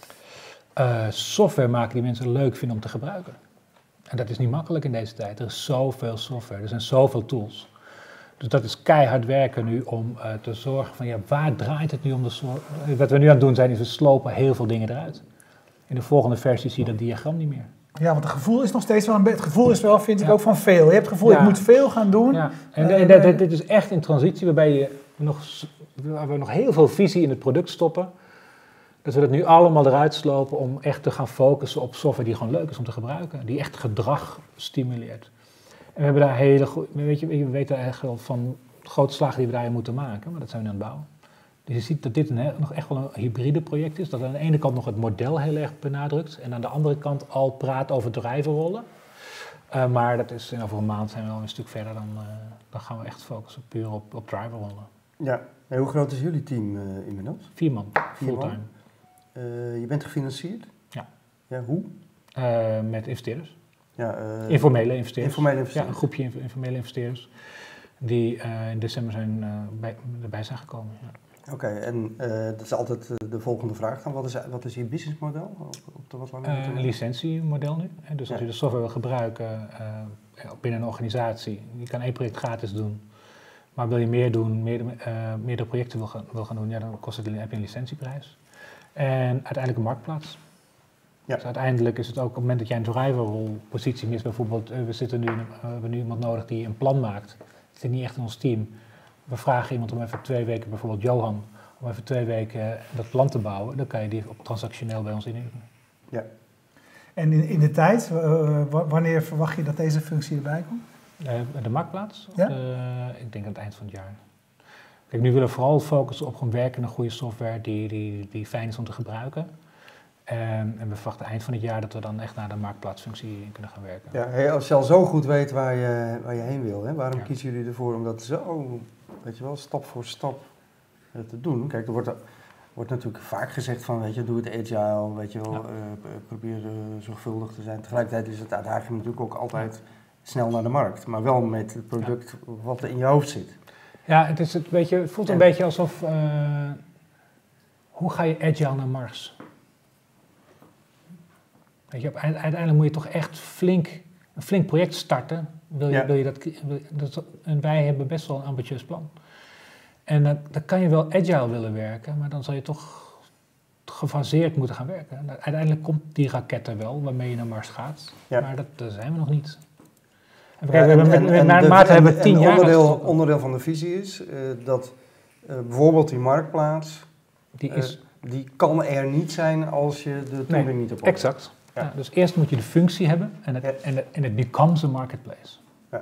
Uh, software maken die mensen leuk vinden om te gebruiken. En dat is niet makkelijk in deze tijd. Er is zoveel software, er zijn zoveel tools. Dus dat is keihard werken nu om uh, te zorgen van, ja, waar draait het nu om de software? Wat we nu aan het doen zijn, is we slopen heel veel dingen eruit. In de volgende versie zie je dat diagram niet meer. Ja, want het gevoel is nog steeds wel een beetje... Het gevoel is wel, vind ik, Ja. ook van veel. Je hebt het gevoel, Ja. ik moet veel gaan doen. Ja, en, Uh, en dat- dit, dit is echt in transitie waarbij je nog, waar we nog heel veel visie in het product stoppen. Dat we dat nu allemaal eruit slopen om echt te gaan focussen op software die gewoon leuk is om te gebruiken. Die echt gedrag stimuleert. En we hebben daar hele goede, weet je, we weten eigenlijk wel van grote slagen die we daarin moeten maken, maar dat zijn we nu aan het bouwen. Dus je ziet dat dit een, he- nog echt wel een hybride project is. Dat aan de ene kant nog het model heel erg benadrukt en aan de andere kant al praat over driverrollen. Uh, maar dat is, over een maand zijn we al een stuk verder, dan, uh, dan gaan we echt focussen puur op, op driverrollen. Ja. En hoe groot is jullie team uh, inmiddels? Vier man, Vier fulltime. man? Uh, je bent gefinancierd? Ja. Ja, hoe? Uh, met investeerders. Ja, uh, Informele investeerders. Informele Ja, investeerders. een groepje inf- informele investeerders die uh, in december zijn, uh, bij, erbij zijn gekomen. Ja. Oké, okay, en uh, dat is altijd uh, de volgende vraag dan. Wat is, wat is je businessmodel op, op de wat langere Uh, termijn? een licentiemodel nu. Hè? Dus als Ja. je de software wil gebruiken uh, binnen een organisatie, je kan één project gratis doen. Maar wil je meer doen, meer, uh, meerdere projecten wil gaan, wil gaan doen, ja, dan kost het, heb je een licentieprijs. En uiteindelijk een marktplaats. Ja. Dus uiteindelijk is het ook op het moment dat jij een driverrol-positie mist, bijvoorbeeld, uh, we, zitten nu, uh, we hebben nu iemand nodig die een plan maakt. Het zit niet echt in ons team. We vragen iemand om even twee weken, bijvoorbeeld Johan, om even twee weken dat plan te bouwen. Dan kan je die op transactioneel bij ons inhuren. Ja. En in, in de tijd, uh, wanneer verwacht je dat deze functie erbij komt? Uh, de marktplaats? Ja? De, ik denk aan het eind van het jaar. Kijk, nu willen we vooral focussen op gewoon werkende goede software die, die, die fijn is om te gebruiken. En, en we verwachten eind van het jaar dat we dan echt naar de marktplaatsfunctie kunnen gaan werken. Ja, hey, als je al zo goed weet waar je, waar je heen wil, hè, waarom Ja. kiezen jullie ervoor om dat zo, weet je wel, stap voor stap uh, te doen? Kijk, er wordt, er wordt natuurlijk vaak gezegd van, weet je, doe het agile, weet je wel, Ja. uh, probeer uh, zorgvuldig te zijn. Tegelijkertijd is het uitdaging natuurlijk ook altijd snel naar de markt, maar wel met het product wat er in je hoofd zit. Ja, het, is het, beetje, het voelt een Ja. beetje alsof, uh, hoe ga je agile naar Mars? Weet je, uiteindelijk moet je toch echt flink, een flink project starten. Wil je, Ja. wil je dat, wil je, dat... En wij hebben best wel een ambitieus plan. En dan, dan kan je wel agile willen werken, maar dan zal je toch gefaseerd moeten gaan werken. En uiteindelijk komt die raket er wel, waarmee je naar Mars gaat. Ja. Maar dat, daar zijn we nog niet. En we Ja, hebben met, en- met en Maarten de- hebben en- we tien en jaar onderdeel, uitgestoken. onderdeel van de visie is eh, dat eh, bijvoorbeeld die marktplaats, Die eh, is die kan er niet zijn als je de tooling Nee, niet op orde hebt. exact. Ja. Ja, dus eerst moet je de functie hebben en het, Ja. en het, en het becomes a marketplace.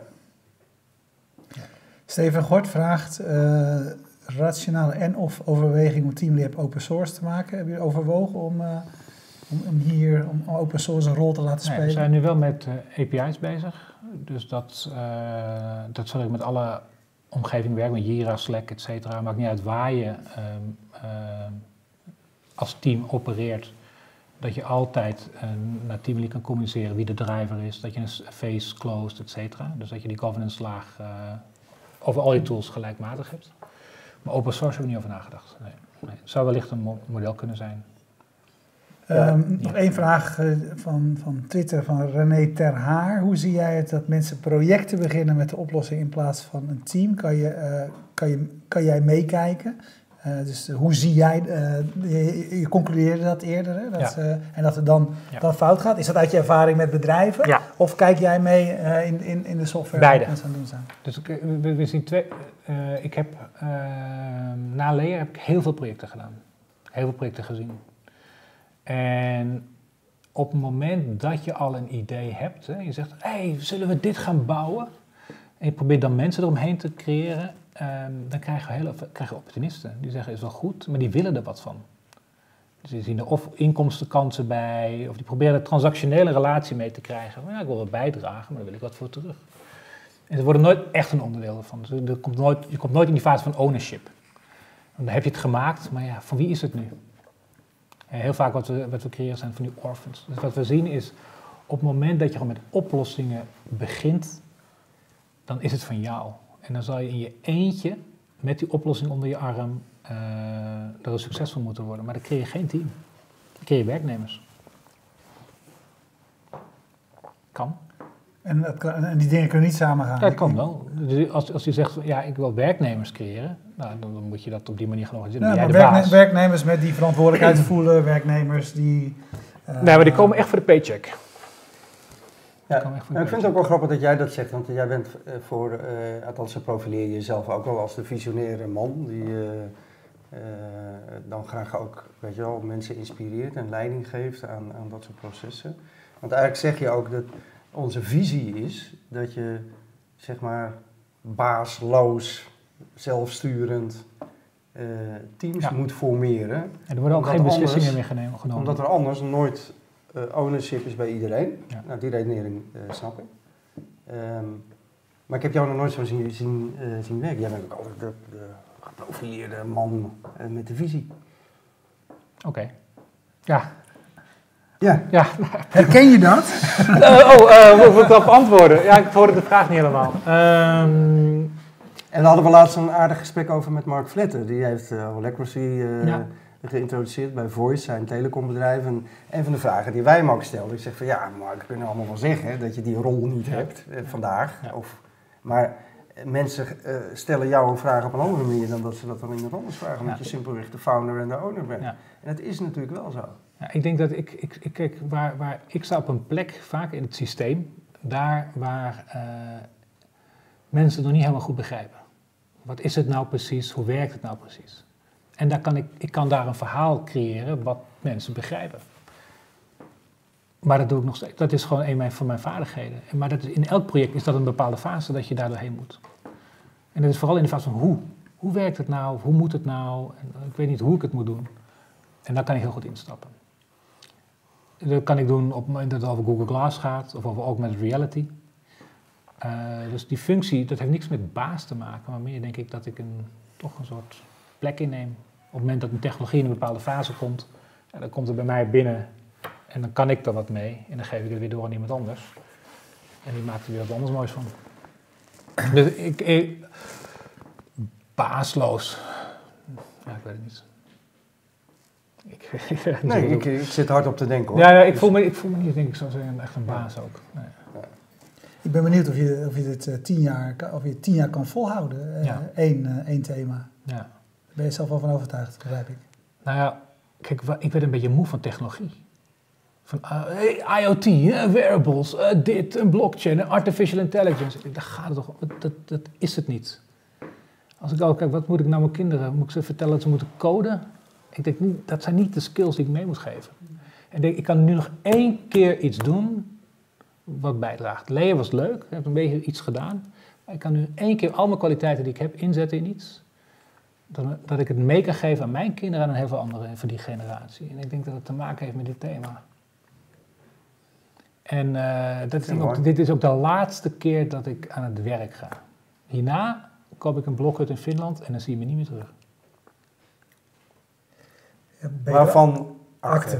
Steven Gort vraagt, eh, rationale en of overweging om Teamly open source te maken. Hebben jullie overwogen om, uh, om, om hier om open source een rol te laten Nee, spelen? we zijn nu wel met uh, A P I's bezig. Dus dat, uh, dat zal ik met alle omgeving werken, met Jira, Slack, et cetera. Maakt niet uit waar je um, uh, als team opereert. Dat je altijd uh, naar Teamly kan communiceren wie de driver is. Dat je een face closed, et cetera. Dus dat je die governance laag uh, over al je tools gelijkmatig hebt. Maar open source hebben we niet over nagedacht. Nee, nee. Het zou wellicht een mo model kunnen zijn. Ja. Um, nog één vraag uh, van, van Twitter van René Terhaar. Hoe zie jij het dat mensen projecten beginnen met de oplossing in plaats van een team? Kan, je, uh, kan, je, kan jij meekijken? Uh, dus uh, hoe zie jij, uh, je, je concludeerde dat eerder, hè? Dat, ja. uh, en dat het dan, ja. dan fout gaat. Is dat uit je ervaring met bedrijven? Ja. Of kijk jij mee uh, in, in, in de software? Beide. Die mensen aan het doen zijn? Dus we, we zien twee, uh, ik heb, uh, na Lea heb ik heel veel projecten gedaan. Heel veel projecten gezien. En op het moment dat je al een idee hebt, hè, je zegt, hé, hey, zullen we dit gaan bouwen? En je probeert dan mensen eromheen te creëren, um, dan krijg je, heel, krijg je opportunisten. Die zeggen, is wel goed, maar die willen er wat van. Dus die zien er of inkomstenkansen bij, of die proberen een transactionele relatie mee te krijgen. Ja, ik wil wat bijdragen, maar daar wil ik wat voor terug. En ze worden nooit echt een onderdeel ervan. Dus er komt nooit, je komt nooit in die fase van ownership. Dan heb je het gemaakt, maar ja, van wie is het nu? Heel vaak wat we, wat we creëren zijn van die orphans. Dus wat we zien is, op het moment dat je gewoon met oplossingen begint, dan is het van jou. En dan zal je in je eentje, met die oplossing onder je arm, uh, er een succes van moeten worden. Maar dan creëer je geen team. Dan creëer je werknemers. Kan. En, dat kan, en die dingen kunnen niet samengaan? Ja, dat kan wel. Dus als, als je zegt, ja, ik wil werknemers creëren, nou, dan, dan moet je dat op die manier gaan organiseren. Ja, jij maar de werkne baas. werknemers met die verantwoordelijkheid voelen, werknemers die... Uh, nee, maar die komen echt voor de paycheck. Ja, nou, ik vind het ook wel grappig dat jij dat zegt, want jij bent uh, voor, uh, althans ze profileer je jezelf ook wel als de visionaire man, die uh, uh, dan graag ook, weet je wel, mensen inspireert en leiding geeft aan, aan dat soort processen. Want eigenlijk zeg je ook dat onze visie is dat je, zeg maar, baasloos, zelfsturend uh, teams ja. moet formeren. En er worden ook geen beslissingen meer genomen. Omdat er anders nooit uh, ownership is bij iedereen. Ja. Nou, die redenering uh, snap ik. Um, maar ik heb jou nog nooit zo zien, zien, uh, zien werken. Jij bent ook altijd de, de geprofileerde man uh, met de visie. Oké. Okay. Ja. Ja. ja. Herken je dat? uh, oh, uh, moet ik daarop antwoorden? Ja, ik hoorde de vraag niet helemaal. Um, en we hadden we laatst een aardig gesprek over met Mark Vletter. Die heeft uh, Holacracy uh, ja. geïntroduceerd bij Voice, zijn telecombedrijf. En een van de vragen die wij hem ook stelden. Ik zeg van ja, Mark, we kunnen allemaal wel zeggen hè, dat je die rol niet ja. hebt uh, vandaag. Ja. Of, maar mensen uh, stellen jou een vraag op een andere manier dan dat ze dat dan iemand anders vragen. Omdat ja. je simpelweg de founder en de owner bent. Ja. En het is natuurlijk wel zo. Ja, ik denk dat ik, ik, ik kijk, waar, waar ik sta op een plek, vaak in het systeem, daar waar uh, mensen het nog niet helemaal goed begrijpen. Wat is het nou precies? Hoe werkt het nou precies? En daar kan ik, ik kan daar een verhaal creëren wat mensen begrijpen. Maar dat doe ik nog steeds. Dat is gewoon een van mijn vaardigheden. Maar dat is, in elk project is dat een bepaalde fase dat je daar doorheen moet. En dat is vooral in de fase van hoe. Hoe werkt het nou? Hoe moet het nou? En ik weet niet hoe ik het moet doen. En daar kan ik heel goed instappen. Dat kan ik doen op het moment dat het over Google Glass gaat of over augmented reality. Uh, dus die functie, dat heeft niks met baas te maken, maar meer denk ik dat ik een, toch een soort plek inneem. Op het moment dat een technologie in een bepaalde fase komt, ja, dan komt het bij mij binnen en dan kan ik er wat mee en dan geef ik het weer door aan iemand anders. En die maakt er weer wat anders moois van. Dus ik, ik baasloos, ja, ik weet het niet. Ik, ik, ik, Nee, ik, ik zit hard op te denken hoor. Ja, ja ik, voel me, ik voel me niet, denk ik, zo zeggen, echt een baas ook. Nee. Ik ben benieuwd of je, of je dit uh, tien jaar, of je tien jaar kan volhouden. Uh, Ja. Eén, uh, één thema. Ja. Daar ben je zelf wel van overtuigd, begrijp ik. Nou ja, kijk, ik werd een beetje moe van technologie. Van uh, hey, I O T, uh, wearables, uh, dit, een blockchain, artificial intelligence. Ik dacht, gaat het toch, dat, dat is het niet. Als ik al kijk, wat moet ik nou mijn kinderen, moet ik ze vertellen dat ze moeten coden? Ik denk, dat zijn niet de skills die ik mee moet geven. En ik denk, ik kan nu nog één keer iets doen wat bijdraagt. Leren was leuk, ik heb een beetje iets gedaan. Maar ik kan nu één keer al mijn kwaliteiten die ik heb inzetten in iets. Dat, dat ik het mee kan geven aan mijn kinderen en aan heel veel anderen van die generatie. En ik denk dat het te maken heeft met dit thema. En uh, dat is ook, dit is ook de laatste keer dat ik aan het werk ga. Hierna koop ik een blokhut in Finland en dan zie je me niet meer terug. Ja, Waarvan akte.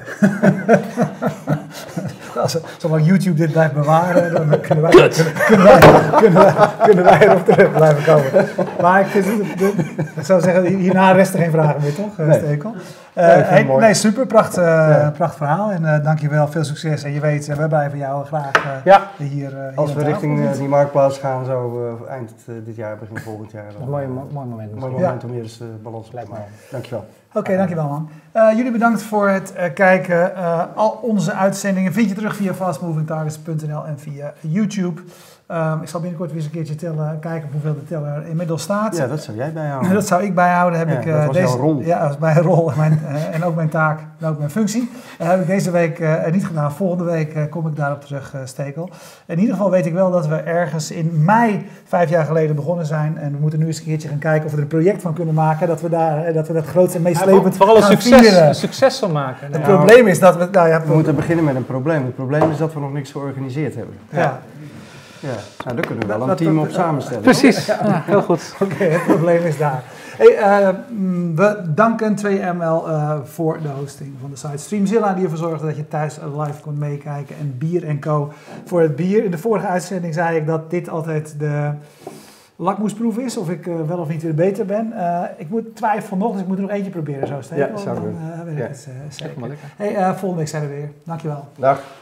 Als, zolang YouTube dit blijft bewaren, dan kunnen wij, kunnen, kunnen wij, kunnen wij, kunnen wij erop terug blijven komen. Maar ik, vind het, de, ik zou zeggen, hierna resten geen vragen meer, toch, nee. Stekel? Uh, nee, hey, nee, super, pracht, uh, ja. pracht verhaal en uh, dankjewel, veel succes. En je weet, uh, wij blijven jou graag uh, ja. hier, uh, hier als we richting uh, die marktplaats gaan, zo uh, eind uh, dit jaar, begin volgend jaar. Een mooi, mooi moment. Mooi moment ja. om hier eens de balans te maken. Dankjewel. Oké, okay, dankjewel man. Uh, jullie bedankt voor het uh, kijken. Uh, al onze uitzendingen vind je terug via fast moving targets punt n l en via YouTube. Um, ik zal binnenkort weer eens een keertje tellen, kijken hoeveel de teller inmiddels staat. Ja, dat zou jij bijhouden. Dat zou ik bijhouden. Heb ja, ik, uh, dat was deze, jouw rol. Ja, dat was mijn rol en, mijn, uh, en ook mijn taak en ook mijn functie. Dat uh, heb ik deze week uh, niet gedaan. Volgende week uh, kom ik daarop terug, uh, Stekel. In ieder geval weet ik wel dat we ergens in mei vijf jaar geleden begonnen zijn. En we moeten nu eens een keertje gaan kijken of we er een project van kunnen maken. Dat we, daar, uh, dat, we dat grootste en meeslepend ja, vooral een gaan succes, vieren. een succes van maken. Het ja. probleem is dat we... Nou ja, we moeten beginnen met een probleem. Het probleem is dat we nog niks georganiseerd hebben. Ja. ja. Ja, nou, daar kunnen we wel een team op samenstellen. Precies, ja, ja, heel goed. Oké, okay, het probleem is daar. Hey, uh, we danken twee M L uh, voor de hosting van de site Streamzilla, die ervoor zorgde dat je thuis live kon meekijken. En Bier en Co voor het bier. In de vorige uitzending zei ik dat dit altijd de lakmoesproef is, of ik uh, wel of niet weer beter ben. Uh, ik moet twijfel nog, dus ik moet er nog eentje proberen zo steken. Ja, zou dan uh, weet ja. ik het uh, zeker. Hey, uh, volgende week zijn we weer. Dankjewel. Dag.